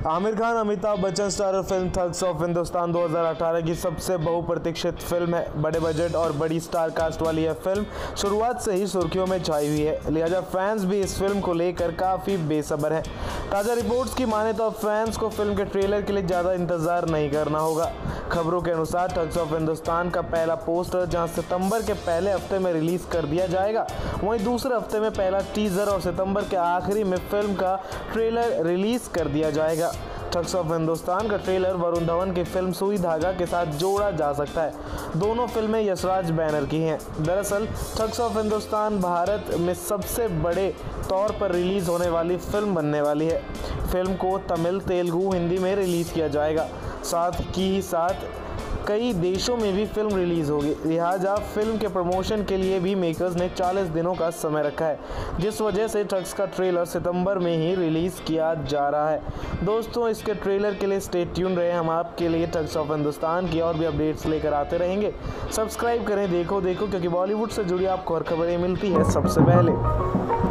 Aamir Khan Amitabh Bachchan starrer film Thugs of Hindustan 2018 की सबसे बहुप्रतीक्षित फिल्म है। बड़े बजट और बड़ी स्टार कास्ट वाली यह फिल्म शुरुआत से ही सुर्खियों में छाई हुई है, लिहाजा फैंस भी इस फिल्म को लेकर काफ़ी बेसब्र हैं। ताज़ा रिपोर्ट्स की माने तो अब फैंस को फिल्म के ट्रेलर के लिए ज़्यादा इंतजार नहीं करना होगा। खबरों के अनुसार थग्स ऑफ हिंदुस्तान का पहला पोस्टर जहां सितंबर के पहले हफ्ते में रिलीज़ कर दिया जाएगा, वहीं दूसरे हफ्ते में पहला टीजर और सितंबर के आखिरी में फिल्म का ट्रेलर रिलीज़ कर दिया जाएगा। थग्स ऑफ हिंदुस्तान का ट्रेलर वरुण धवन की फिल्म सुई धागा के साथ जोड़ा जा सकता है। दोनों फिल्में यशराज बैनर की हैं। दरअसल थग्स ऑफ हिंदुस्तान भारत में सबसे बड़े तौर पर रिलीज़ होने वाली फिल्म बनने वाली है। फिल्म को तमिल, तेलुगु, हिंदी में रिलीज़ किया जाएगा। साथ ही साथ कई देशों में भी फिल्म रिलीज़ होगी, लिहाजा फिल्म के प्रमोशन के लिए भी मेकर्स ने 40 दिनों का समय रखा है, जिस वजह से थग्स का ट्रेलर सितंबर में ही रिलीज़ किया जा रहा है। दोस्तों, इसके ट्रेलर के लिए स्टे ट्यून रहे। हम आपके लिए थग्स ऑफ हिंदुस्तान की और भी अपडेट्स लेकर आते रहेंगे। सब्सक्राइब करें देखो क्योंकि बॉलीवुड से जुड़ी आपको और खबरें मिलती है सबसे पहले।